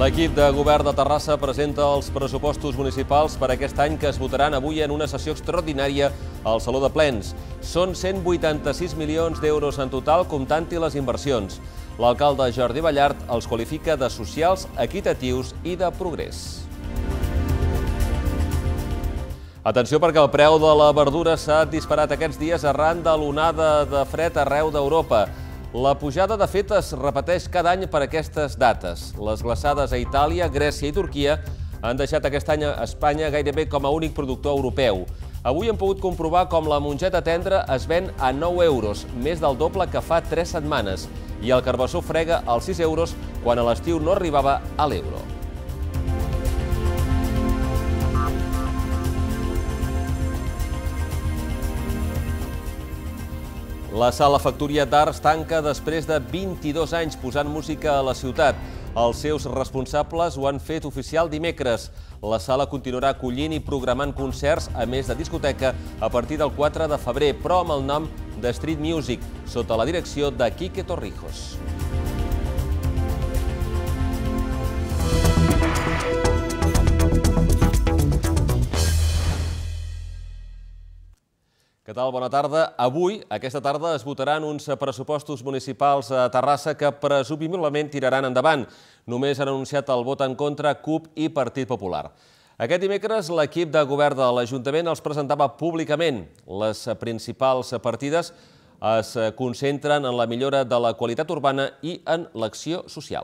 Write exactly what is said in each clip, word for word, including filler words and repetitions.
L'equip de govern de Terrassa presenta els pressupostos municipals per aquest any que es votaran avui en una sessió extraordinària al Saló de Plens. Són cent vuitanta-sis milions d'euros en total, comptant-hi les inversions. L'alcalde Jordi Ballart els qualifica de socials, equitatius i de progrés. Atenció perquè el preu de la verdura s'ha disparat aquests dies arran de l'onada de fred arreu d'Europa. La pujada, de fet, es repeteix cada any per aquestes dates. Les glaçades a Itàlia, Grècia i Turquia han deixat aquest any a Espanya gairebé com a únic productor europeu. Avui hem pogut comprovar com la mongeta tendra es ven a nou euros, més del doble que fa tres setmanes, i el carbassó frega als sis euros quan a l'estiu no arribava a l'euro. La Sala Factoria d'Arts tanca després de vint-i-dos anys posant música a la ciutat. Els seus responsables ho han fet oficial dimecres. La sala continuarà acollint i programant concerts, a més de discoteca, a partir del quatre de febrer, però amb el nom de Street Music, sota la direcció de Quique Torrijos. Què tal? Bona tarda. Avui, aquesta tarda, es votaran uns pressupostos municipals a Terrassa que presumiblement tiraran endavant. Només han anunciat el vot en contra C U P i Partit Popular. Aquest dimecres, l'equip de govern de l'Ajuntament els presentava públicament. Les principals partides es concentren en la millora de la qualitat urbana i en l'acció social.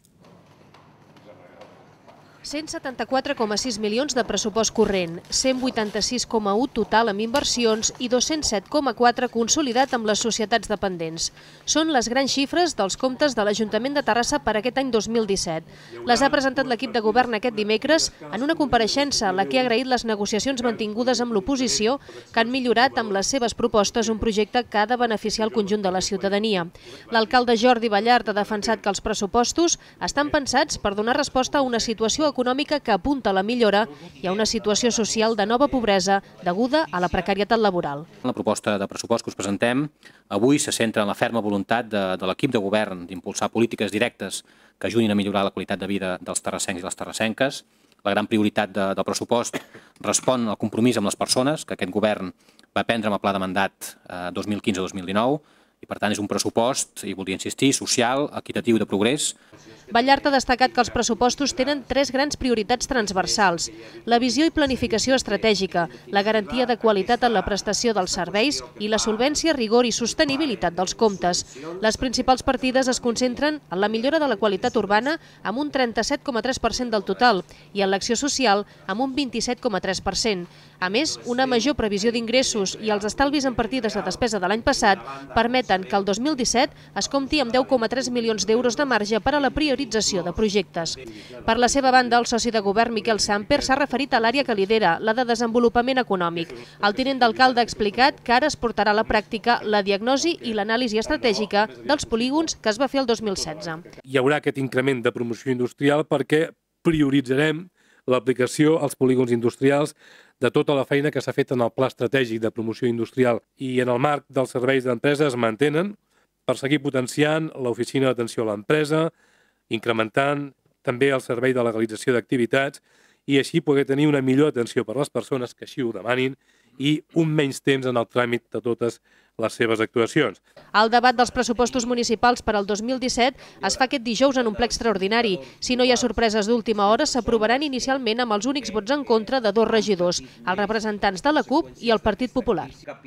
cent setanta-quatre coma sis milions de pressupost corrent, cent vuitanta-sis coma u total amb inversions i dos-cents set coma quatre consolidat amb les societats dependents. Són les grans xifres dels comptes de l'Ajuntament de Terrassa per aquest any dos mil disset. Les ha presentat l'equip de govern aquest dimecres en una compareixença en la que ha agraït les negociacions mantingudes amb l'oposició que han millorat amb les seves propostes un projecte que ha de beneficiar el conjunt de la ciutadania. L'alcalde Jordi Ballart ha defensat que els pressupostos estan pensats per donar resposta a una situació econòmica que apunta a la millora i a una situació social de nova pobresa deguda a la precarietat laboral. La proposta de pressupost que us presentem avui se centra en la ferma voluntat de, de l'equip de govern d'impulsar polítiques directes que ajudin a millorar la qualitat de vida dels terrassencs i les terrassenques. La gran prioritat de, del pressupost respon al compromís amb les persones que aquest govern va prendre amb el pla de mandat eh, dos mil quinze dos mil dinou i per tant és un pressupost, i voldria insistir, social, equitatiu i de progrés. Ballart ha destacat que els pressupostos tenen tres grans prioritats transversals: la visió i planificació estratègica, la garantia de qualitat en la prestació dels serveis i la solvència, rigor i sostenibilitat dels comptes. Les principals partides es concentren en la millora de la qualitat urbana amb un trenta-set coma tres per cent del total i en l'acció social amb un vint-i-set coma tres per cent. A més, una major previsió d'ingressos i els estalvis en partides de despesa de l'any passat permeten que el dos mil disset es compti amb deu coma tres milions d'euros de marge per a la priorització de projectes. Per la seva banda, el soci de govern Miquel Samper s'ha referit a l'àrea que lidera, la de desenvolupament econòmic. El tinent d'alcalde ha explicat que ara es portarà a la pràctica la diagnosi i l'anàlisi estratègica dels polígons que es va fer el dos mil setze. Hi haurà aquest increment de promoció industrial perquè prioritzarem l'aplicació als polígons industrials de tota la feina que s'ha fet en el pla estratègic de promoció industrial i en el marc dels serveis d'empresa es mantenen per seguir potenciant l'oficina d'atenció a l'empresa, incrementant també el servei de legalització d'activitats i així poder tenir una millor atenció per a les persones que així ho demanin i un menys temps en el tràmit de totes les seves actuacions. El debat dels pressupostos municipals per al dos mil disset es fa aquest dijous en un ple extraordinari. Si no hi ha sorpreses d'última hora, s'aprovaran inicialment amb els únics vots en contra de dos regidors, els representants de la C U P i el Partit Popular.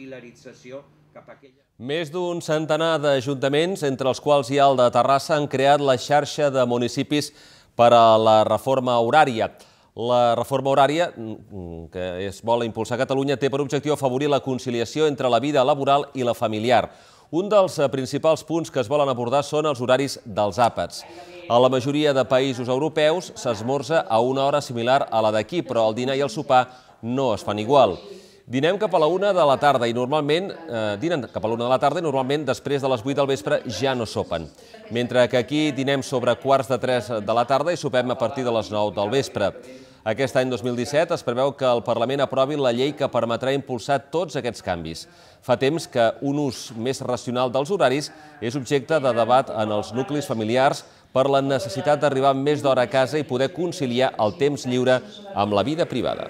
Més d'un centenar d'ajuntaments, entre els quals hi ha el de Terrassa, han creat la xarxa de municipis per a la reforma horària. La reforma horària, que es vol impulsar a Catalunya, té per objectiu afavorir la conciliació entre la vida laboral i la familiar. Un dels principals punts que es volen abordar són els horaris dels àpats. A la majoria de països europeus s'esmorza a una hora similar a la d'aquí, però el dinar i el sopar no es fan igual. Dinem cap a la una de la tarda i normalment, eh, dinen cap a la una de la tarda i normalment després de les vuit del vespre ja no sopen. Mentre que aquí dinem sobre quarts de tres de la tarda i sopem a partir de les nou del vespre. Aquest any dos mil disset es preveu que el Parlament aprovi la llei que permetrà impulsar tots aquests canvis. Fa temps que un ús més racional dels horaris és objecte de debat en els nuclis familiars, per la necessitat d'arribar més d'hora a casa i poder conciliar el temps lliure amb la vida privada.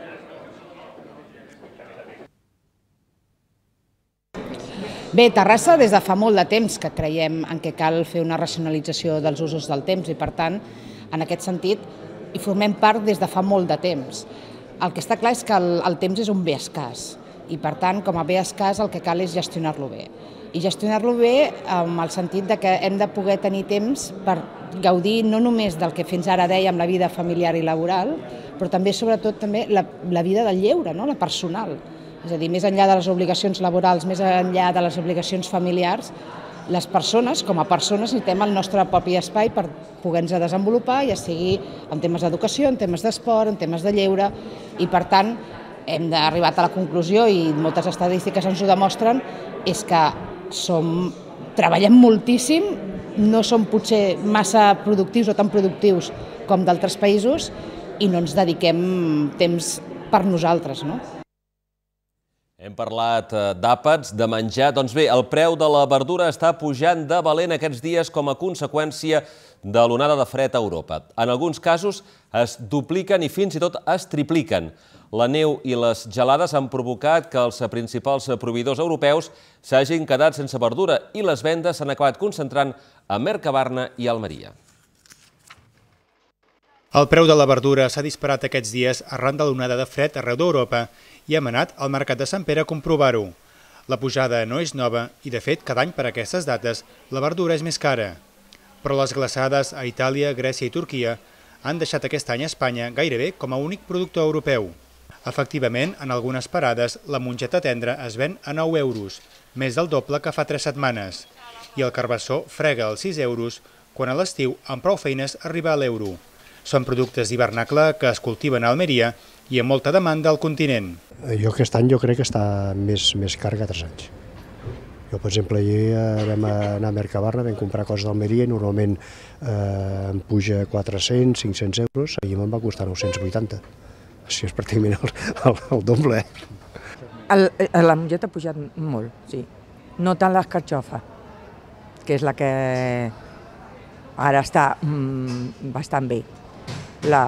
Bé, Terrassa des de fa molt de temps que creiem en què cal fer una racionalització dels usos del temps i, per tant, en aquest sentit, hi formem part des de fa molt de temps. El que està clar és que el, el temps és un bé escàs i, per tant, com a bé escàs, el que cal és gestionar-lo bé. I gestionar-lo bé amb el sentit de que hem de poder tenir temps per gaudir no només del que fins ara dèiem la vida familiar i laboral, però també, sobretot, també la, la vida del lleure, no? La personal. És a dir, més enllà de les obligacions laborals, més enllà de les obligacions familiars, les persones, com a persones, necessitem el nostre propi espai per poder-nos desenvolupar, ja sigui en temes d'educació, en temes d'esport, en temes de lleure, i per tant hem arribat a la conclusió, i moltes estadístiques ens ho demostren, és que som, treballem moltíssim, no som potser massa productius o tan productius com d'altres països i no ens dediquem temps per nosaltres, no? Hem parlat d'àpats, de menjar. Doncs bé, el preu de la verdura està pujant de valent aquests dies com a conseqüència de l'onada de fred a Europa. En alguns casos es dupliquen i fins i tot es tripliquen. La neu i les gelades han provocat que els principals proveïdors europeus s'hagin quedat sense verdura i les vendes s'han acabat concentrant a Mercabarna i Almeria. El preu de la verdura s'ha disparat aquests dies arran de l'onada de fred arreu d'Europa i hem anat al mercat de Sant Pere a comprovar-ho. La pujada no és nova i, de fet, cada any per aquestes dates la verdura és més cara. Però les glaçades a Itàlia, Grècia i Turquia han deixat aquest any a Espanya gairebé com a únic productor europeu. Efectivament, en algunes parades, la mongeta tendra es ven a nou euros, més del doble que fa tres setmanes, i el carbassó frega als sis euros, quan a l'estiu, amb prou feines, arriba a l'euro. Són productes d'hivernacle que es cultiven a Almeria i amb molta demanda al continent. Jo aquest any jo crec que està més, més car que altres anys. Jo, per exemple, ahir vam anar a Mercabarna, vam comprar coses d'Almeria i normalment eh, em puja quatre-cents, cinc-cents euros, ahir me'n va costar nou-cents vuitanta. Així és pràcticament el, el, el doble. Eh? El, la mongeta ha pujat molt, sí. No tant l'escarxofa, que és la que ara està mm, bastant bé. La,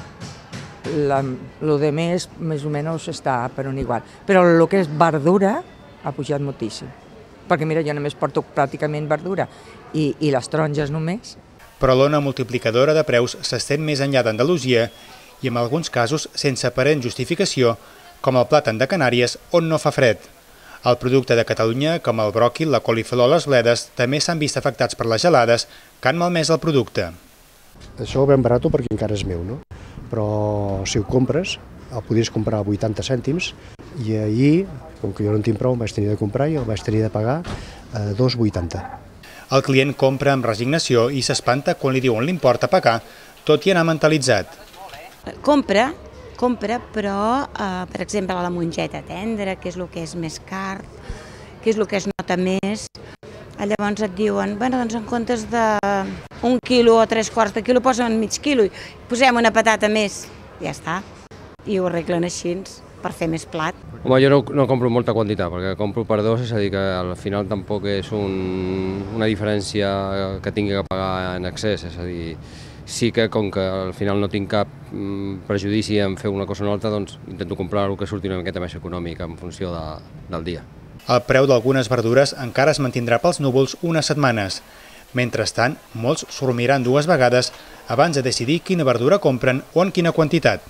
la, lo de més, més o menys, està per un igual. Però el que és verdura ha pujat moltíssim. Perquè mira, jo només porto pràcticament verdura i, i les taronges només. Però l'ona multiplicadora de preus s'estén més enllà d'Andalusia i en alguns casos sense aparent justificació, com el plàtan de Canàries, on no fa fred. El producte de Catalunya, com el bròquil, la coliflor o les bledes, també s'han vist afectats per les gelades que han malmès el producte. Això ho ben barat perquè encara és meu, no? Però si ho compres, el podries comprar a vuitanta cèntims i ahir, com que jo no en tinc prou, el vaig tenir de comprar i el vaig tenir de pagar a dos vuitanta. El client compra amb resignació i s'espanta quan li diuen l'import a pagar, tot i anar mentalitzat. Compra, compra, però, eh, per exemple, la mongeta tendra, que és el que és més car, que és el que es nota més. Llavors et diuen, bueno, doncs en comptes d'un quilo o tres quarts de quilo posen mig quilo i posem una patata més. Ja està. I ho arreglen així per fer més plat. Home, jo no, no compro molta quantitat, perquè compro per dos, és a dir, que al final tampoc és un, una diferència que tingui que pagar en excés, és a dir, sí que com que al final no tinc cap prejudici en fer una cosa o una altra, doncs intento comprar el que surti una miqueta més econòmic en funció de, del dia. El preu d'algunes verdures encara es mantindrà pels núvols unes setmanes. Mentrestant, molts s'ho miran dues vegades abans de decidir quina verdura compren o en quina quantitat.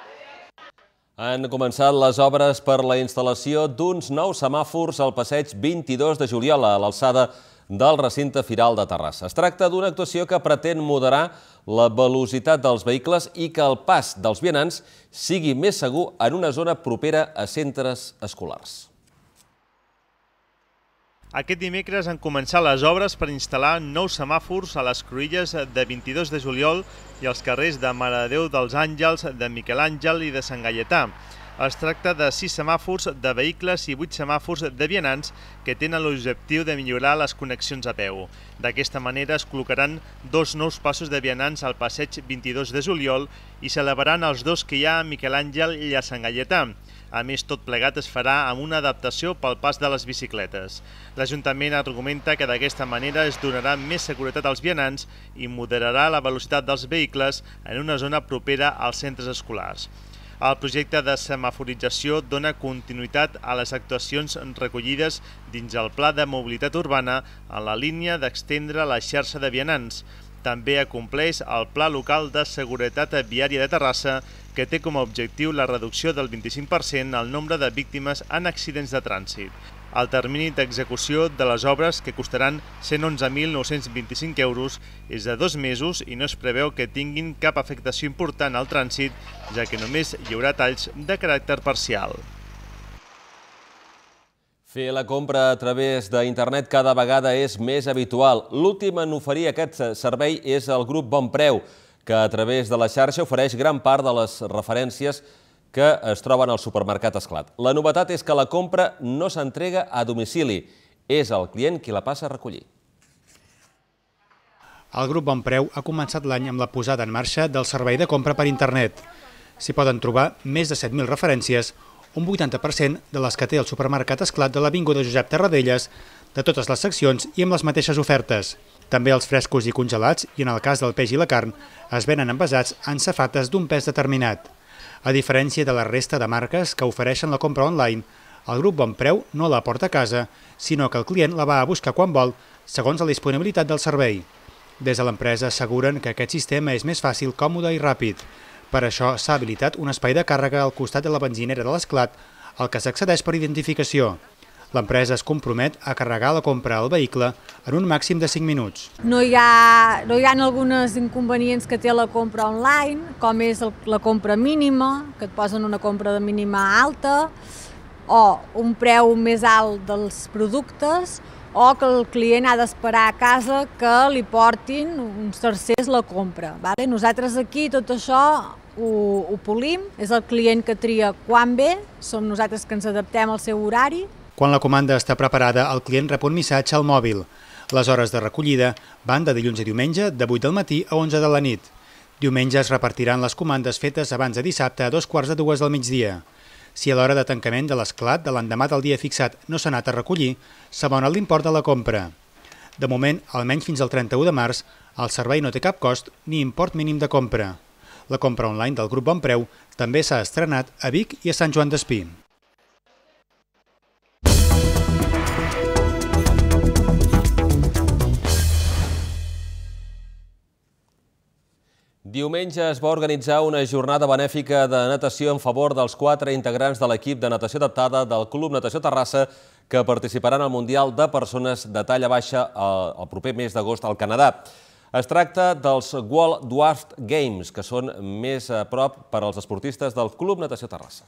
Han començat les obres per la instal·lació d'uns nous semàfors al passeig vint-i-dos de juliol a l'alçada del recinte firal de Terrassa. Es tracta d'una actuació que pretén moderar la velocitat dels vehicles i que el pas dels vianants sigui més segur en una zona propera a centres escolars. Aquest dimecres han començat les obres per instal·lar nous semàfors a les cruïlles de vint-i-dos de juliol i als carrers de Mare de Déu dels Àngels, de Miquel Àngel i de Sant Gaietà. Es tracta de sis semàfors de vehicles i vuit semàfors de vianants que tenen l'objectiu de millorar les connexions a peu. D'aquesta manera es col·locaran dos nous passos de vianants al passeig vint-i-dos de juliol i s'elevaran els dos que hi ha a Miquel Àngel i a Sant Gaietà. A més, tot plegat es farà amb una adaptació pel pas de les bicicletes. L'Ajuntament argumenta que d'aquesta manera es donarà més seguretat als vianants i moderarà la velocitat dels vehicles en una zona propera als centres escolars. El projecte de semaforització dona continuïtat a les actuacions recollides dins el Pla de Mobilitat Urbana en la línia d'extendre la xarxa de vianants. També acompleix el Pla Local de Seguretat Viària de Terrassa, que té com a objectiu la reducció del vint-i-cinc per cent al nombre de víctimes en accidents de trànsit. El termini d'execució de les obres, que costaran cent onze mil nou-cents vint-i-cinc euros, és de dos mesos i no es preveu que tinguin cap afectació important al trànsit, ja que només hi haurà talls de caràcter parcial. Fer la compra a través d'internet cada vegada és més habitual. L'últim en oferir aquest servei és el grup Bon Preu, que a través de la xarxa ofereix gran part de les referències que es troben al supermercat Esclat. La novetat és que la compra no s'entrega a domicili, és el client qui la passa a recollir. El grup Bon Preu ha començat l'any amb la posada en marxa del servei de compra per internet. S'hi poden trobar més de set mil referències, un vuitanta per cent de les que té el supermercat Esclat de l'Avinguda Josep Tarradellas, de totes les seccions i amb les mateixes ofertes. També els frescos i congelats, i en el cas del peix i la carn, es venen envasats en safates d'un pes determinat. A diferència de la resta de marques que ofereixen la compra online, el grup Bon Preu no la porta a casa, sinó que el client la va a buscar quan vol, segons la disponibilitat del servei. Des de l'empresa asseguren que aquest sistema és més fàcil, còmode i ràpid. Per això s'ha habilitat un espai de càrrega al costat de la benzinera de l'Esclat, al que s'accedeix per identificació. L'empresa es compromet a carregar la compra al vehicle en un màxim de cinc minuts. No hi ha, no hi ha alguns inconvenients que té la compra online, com és el, la compra mínima, que et posen una compra de mínima alta, o un preu més alt dels productes, o que el client ha d'esperar a casa que li portin uns tercers la compra. Vale? Nosaltres aquí tot això ho, ho polim, és el client que tria quan ve, som nosaltres que ens adaptem al seu horari. Quan la comanda està preparada, el client rep un missatge al mòbil. Les hores de recollida van de dilluns a diumenge, de vuit del matí a onze de la nit. Diumenge es repartiran les comandes fetes abans de dissabte a dos quarts de dues del migdia. Si a l'hora de tancament de l'Esclat de l'endemà del dia fixat no s'ha anat a recollir, s'abona l'import de la compra. De moment, almenys fins al trenta-u de març, el servei no té cap cost ni import mínim de compra. La compra online del grup Bon Preu també s'ha estrenat a Vic i a Sant Joan d'Espí. Diumenge es va organitzar una jornada benèfica de natació en favor dels quatre integrants de l'equip de natació adaptada del Club Natació Terrassa que participaran al Mundial de Persones de Talla Baixa el proper mes d'agost al Canadà. Es tracta dels World Dwarf Games, que són més a prop per als esportistes del Club Natació Terrassa.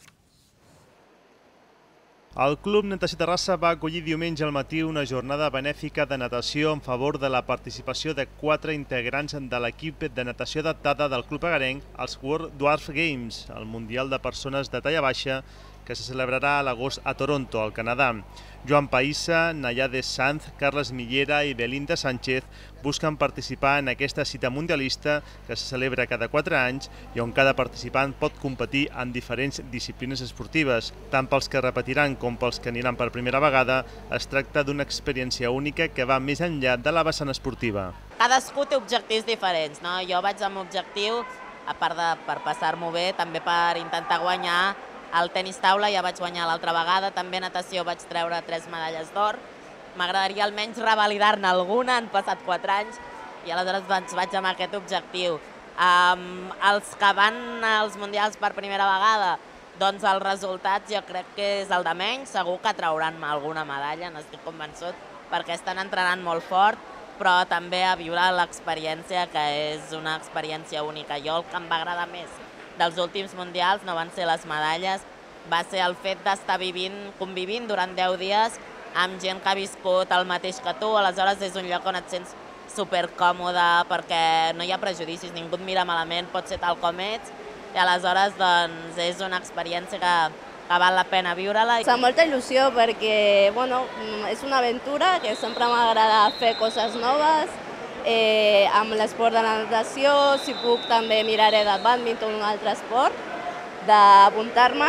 El Club Natació Terrassa va acollir diumenge al matí una jornada benèfica de natació en favor de la participació de quatre integrants de l'equip de natació adaptada del club agarenc als World Dwarf Games, el Mundial de Persones de Talla Baixa, que se celebrarà a l'agost a Toronto, al Canadà. Joan Païssa, Nayade Sanz, Carles Millera i Belinda Sánchez busquen participar en aquesta cita mundialista que se celebra cada quatre anys i on cada participant pot competir en diferents disciplines esportives. Tant pels que repetiran com pels que aniran per primera vegada, es tracta d'una experiència única que va més enllà de la vessant esportiva. Cadascú té objectius diferents, no? Jo vaig amb objectiu, a part de per passar-m'ho bé, també per intentar guanyar. Al tenis taula ja vaig guanyar l'altra vegada, també a natació vaig treure tres medalles d'or. M'agradaria almenys revalidar-ne alguna, han passat quatre anys i aleshores vaig amb aquest objectiu. Els que van als mundials per primera vegada, doncs els resultats jo crec que és el de menys, segur que trauran alguna medalla, n'estic convençut, perquè estan entrenant molt fort, però també a viure l'experiència, que és una experiència única. Jo el que em va agradar més dels últims mundials no van ser les medalles, va ser el fet d'estar vivint, convivint durant deu dies amb gent que ha viscut el mateix que tu, aleshores és un lloc on et sents supercòmode perquè no hi ha prejudicis, ningú et mira malament, pot ser tal com ets, i aleshores doncs, és una experiència que, que val la pena viure-la. Fa molta il·lusió perquè bueno, és una aventura que sempre m'agrada fer coses noves. Eh, amb l'esport de la natació, si puc també miraré de bàdminton, un altre esport, d'apuntar-me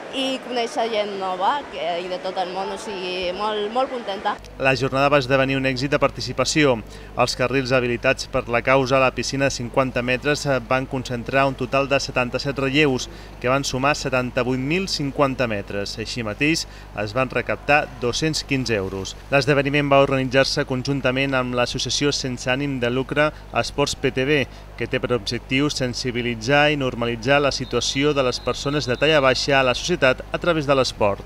i conèixer gent nova i de tot el món, o sigui, molt, molt contenta. La jornada va esdevenir un èxit de participació. Els carrils habilitats per la causa a la piscina de cinquanta metres van concentrar un total de setanta-set relleus, que van sumar setanta-vuit mil cinquanta metres. Així mateix, es van recaptar dos-cents quinze euros. L'esdeveniment va organitzar-se conjuntament amb l'associació sense ànim de lucre Esports P T V, que té per objectiu sensibilitzar i normalitzar la situació de les persones de talla baixa a la societat a través de l'esport.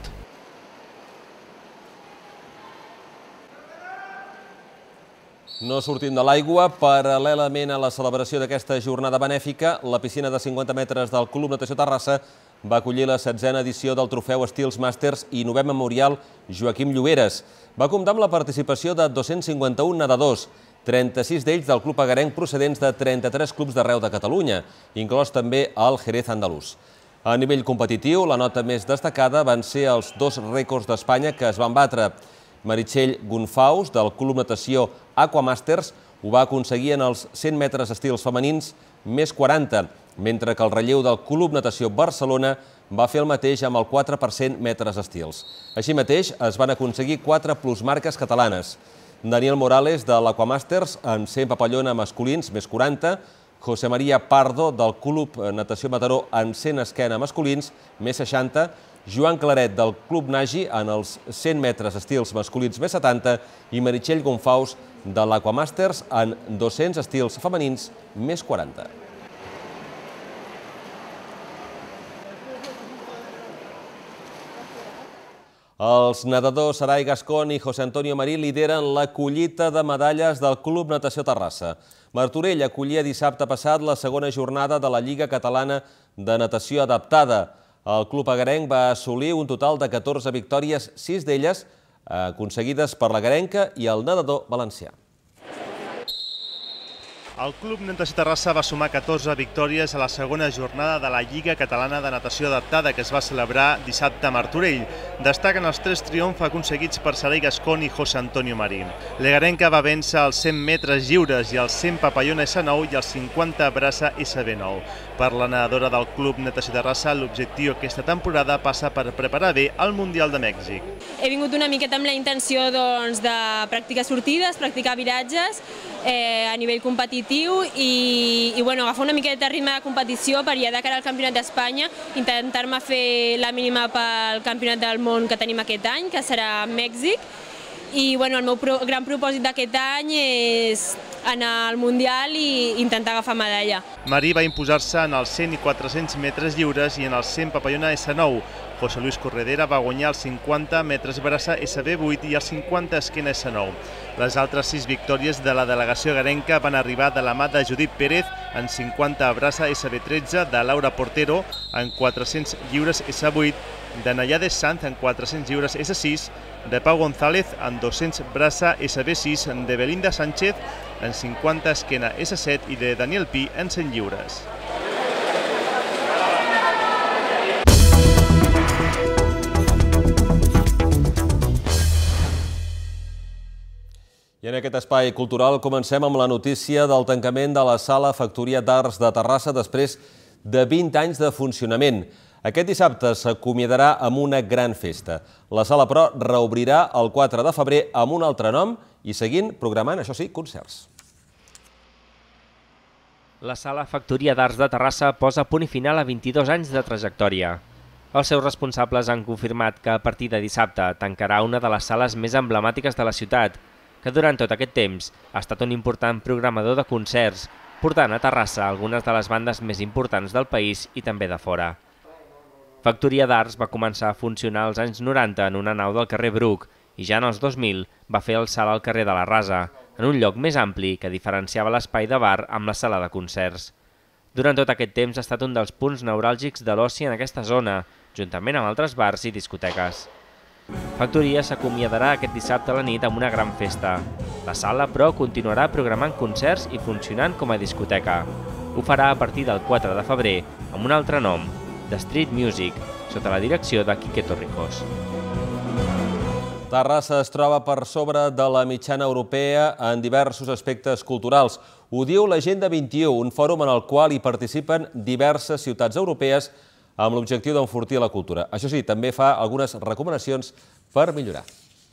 No sortim de l'aigua. Paral·lelament a la celebració d'aquesta jornada benèfica, la piscina de cinquanta metres del Club Natació Terrassa va acollir la setzena edició del trofeu Stils Masters i novè memorial Joaquim Lloberes. Va comptar amb la participació de dos-cents cinquanta-un nedadors, trenta-sis d'ells del club agarenc procedents de trenta-tres clubs d'arreu de Catalunya, inclòs també el Jerez andalús. A nivell competitiu, la nota més destacada van ser els dos rècords d'Espanya que es van batre. Meritxell Gonfaus, del Club Natació Aquamasters, ho va aconseguir en els cent metres estils femenins més quaranta, mentre que el relleu del Club Natació Barcelona va fer el mateix amb el quatre per cent metres estils. Així mateix, es van aconseguir quatre plusmarques catalanes. Daniel Morales, de l'Aquamasters, en cent papallona masculins més quaranta, José María Pardo, del Club Natació Mataró, en cent esquena masculins, més seixanta, Joan Claret, del Club Nagi, en els cent metres estils masculins, més setanta, i Meritxell Gonfaus, de l'Aquamasters, en dos-cents estils femenins, més quaranta. Els nedadors Sarai Gascon i José Antonio Marí lideren la collita de medalles del Club Natació Terrassa. Martorell acollia dissabte passat la segona jornada de la Lliga Catalana de Natació Adaptada. El club agarenc va assolir un total de catorze victòries, sis d'elles aconseguides per l'agarenca i el nedador valencià. El Club Natació Terrassa va sumar catorze victòries a la segona jornada de la Lliga Catalana de Natació Adaptada, que es va celebrar dissabte a Martorell. Destaquen els tres triomfs aconseguits per Sarai Gascon i José Antonio Marí. L'agarenca va vèncer els cent metres lliures i els cent papallona essa nou i els cinquanta braça essa be nou. Per la nedadora del Club Natació Terrassa, l'objectiu aquesta temporada passa per preparar bé el Mundial de Mèxic. He vingut una miqueta amb la intenció de practicar sortides, practicar viratges a nivell competitiu i agafar una miqueta de ritme de competició per ja de cara al Campionat d'Espanya, intentar-me fer la mínima pel Campionat del món que tenim aquest any, que serà a Mèxic. I el meu gran propòsit d'aquest any és anar al Mundial i intentar agafar medalla. Marí va imposar-se en els cent i quatre-cents metres lliures i en els cent papallona essa nou. José Luis Corredera va guanyar els cinquanta metres braça essa be vuit i els cinquanta esquena essa nou. Les altres sis victòries de la delegació agarenca van arribar de la mà de Judit Pérez en cinquanta braça essa be tretze, de Laura Portero en quatre-cents lliures essa vuit, de Nayades Sanz en quatre-cents lliures essa sis, de Pau González en dos-cents braça essa be sis, de Belinda Sánchez en cinquanta esquena essa set i de Daniel Pi en cent lliures. I en aquest espai cultural comencem amb la notícia del tancament de la Sala Factoria d'Arts de Terrassa després de vint anys de funcionament. Aquest dissabte s'acomiadarà amb una gran festa. La sala, però, reobrirà el quatre de febrer amb un altre nom i seguint programant, això sí, concerts. La Sala Factoria d'Arts de Terrassa posa punt i final a vint-i-dos anys de trajectòria. Els seus responsables han confirmat que a partir de dissabte tancarà una de les sales més emblemàtiques de la ciutat, que durant tot aquest temps ha estat un important programador de concerts, portant a Terrassa algunes de les bandes més importants del país i també de fora. Factoria d'Arts va començar a funcionar als anys noranta en una nau del carrer Bruc i ja en els dos mil va fer el salt al carrer de la Rasa, en un lloc més ampli que diferenciava l'espai de bar amb la sala de concerts. Durant tot aquest temps ha estat un dels punts neuràlgics de l'oci en aquesta zona, juntament amb altres bars i discoteques. Factoria s'acomiadarà aquest dissabte a la nit amb una gran festa. La sala, però, continuarà programant concerts i funcionant com a discoteca. Ho farà a partir del quatre de febrer amb un altre nom, The Street Music, sota la direcció de Quique Torrijos. Terrassa es troba per sobre de la mitjana europea en diversos aspectes culturals. Ho diu l'Agenda vint i u, un fòrum en el qual hi participen diverses ciutats europees amb l'objectiu d'enfortir la cultura. Això sí, també fa algunes recomanacions per millorar.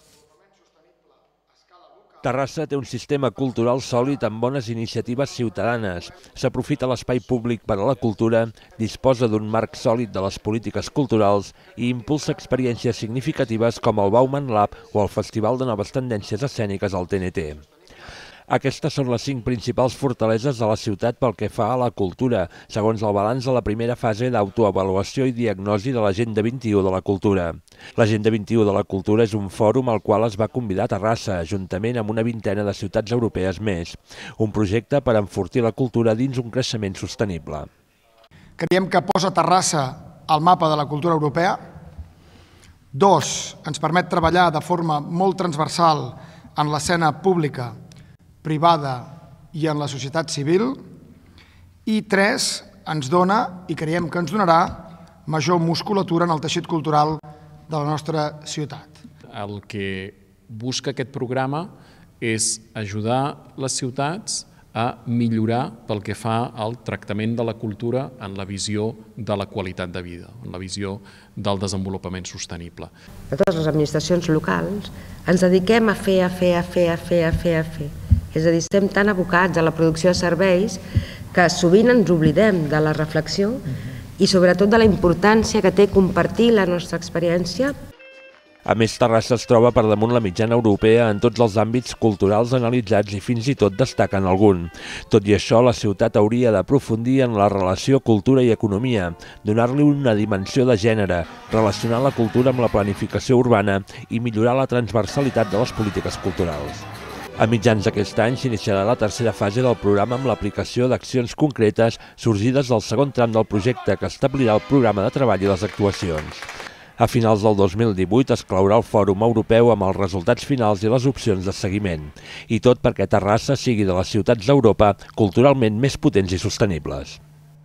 Terrassa té un sistema cultural sòlid amb bones iniciatives ciutadanes. S'aprofita l'espai públic per a la cultura, disposa d'un marc sòlid de les polítiques culturals i impulsa experiències significatives com el Bauman Lab o el Festival de Noves Tendències Escèniques al T N T. Aquestes són les cinc principals fortaleses de la ciutat pel que fa a la cultura, segons el balanç de la primera fase d'autoavaluació i diagnosi de l'Agenda vint-i-u de la Cultura. L'Agenda vint-i-u de la Cultura és un fòrum al qual es va convidar Terrassa, juntament amb una vintena de ciutats europees més. Un projecte per enfortir la cultura dins un creixement sostenible. Creiem que posa Terrassa al mapa de la cultura europea. Dos, ens permet treballar de forma molt transversal en l'escena pública, privada i en la societat civil. I tres, ens dona, i creiem que ens donarà, major musculatura en el teixit cultural de la nostra ciutat. El que busca aquest programa és ajudar les ciutats a millorar pel que fa al tractament de la cultura en la visió de la qualitat de vida, en la visió del desenvolupament sostenible. Totes les administracions locals ens dediquem a fer, a fer, a fer, a fer, a fer, a fer. És a dir, estem tan abocats a la producció de serveis que sovint ens oblidem de la reflexió i sobretot de la importància que té compartir la nostra experiència. A més, Terrassa es troba per damunt la mitjana europea en tots els àmbits culturals analitzats i fins i tot destaca en algun. Tot i això, la ciutat hauria d'aprofundir en la relació cultura i economia, donar-li una dimensió de gènere, relacionar la cultura amb la planificació urbana i millorar la transversalitat de les polítiques culturals. A mitjans d'aquest any s'iniciarà la tercera fase del programa amb l'aplicació d'accions concretes sorgides del segon tram del projecte que establirà el programa de treball i les actuacions. A finals del dos mil divuit es claurà el Fòrum Europeu amb els resultats finals i les opcions de seguiment. I tot perquè Terrassa sigui de les ciutats d'Europa culturalment més potents i sostenibles.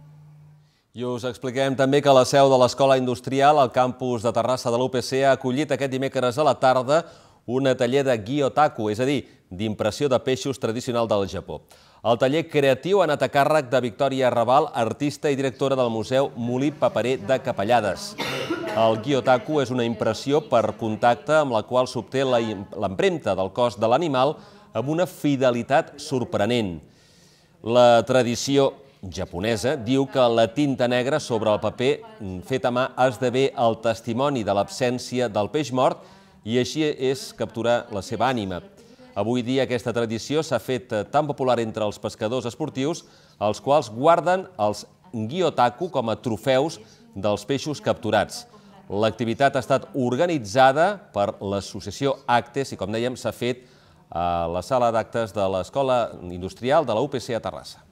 I us expliquem també que la seu de l'Escola Industrial, al campus de Terrassa de l'U P C, ha acollit aquest dimecres a la tarda un taller de Gyotaku, és a dir, d'impressió de peixos tradicional del Japó. El taller creatiu ha anat a càrrec de Victòria Raval, artista i directora del Museu Molí Paperer de Capellades. El Gyotaku és una impressió per contacte amb la qual s'obté l'empremta del cos de l'animal amb una fidelitat sorprenent. La tradició japonesa diu que la tinta negra sobre el paper fet a mà esdevé el testimoni de l'absència del peix mort i així és capturar la seva ànima. Avui dia aquesta tradició s'ha fet tan popular entre els pescadors esportius, els quals guarden els Gyotaku com a trofeus dels peixos capturats. L'activitat ha estat organitzada per l'associació Actes i, com dèiem, s'ha fet a la sala d'actes de l'Escola Industrial de la U P C a Terrassa.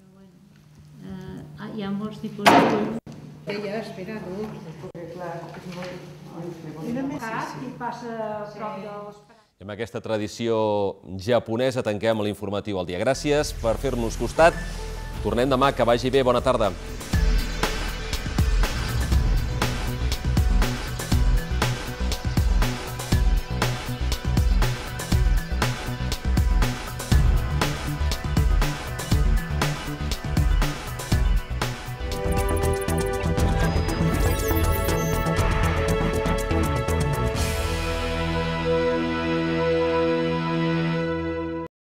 Hi ha molts tipus de... Ella espera dur, perquè clar, és molt... I passa prop dels... I amb aquesta tradició japonesa tanquem l'informatiu al dia. Gràcies per fer-nos costat. Tornem demà, que vagi bé, bona tarda.